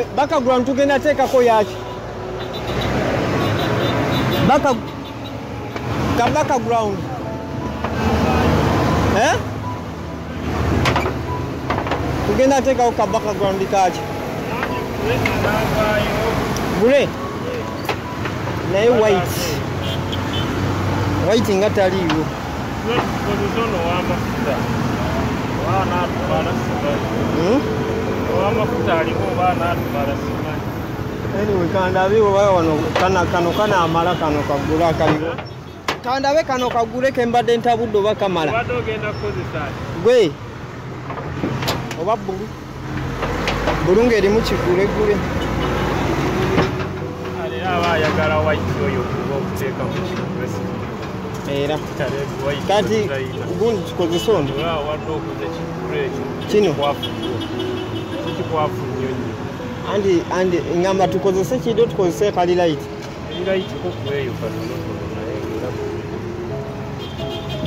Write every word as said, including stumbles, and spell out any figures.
we background tugenda teekako yaki baka ka background eh tugenda teekako ka background kaki grey naye white white nga taliiwo anyway kandabewo wano kana kano kana amala kano kagula kaliwo kandabe kano kagule kembadde ntabudde oba kamala gwe oba bulu bulungu erimu kigule gule ayagala white oyo kuba okuteeka mu era kati gundi kikozesa ono wadde okuza kigule kino kikikwafu nnyo nnyo andi andi ngamba tukozese kido tukozese kali light light ko kubeeyo katonotono naye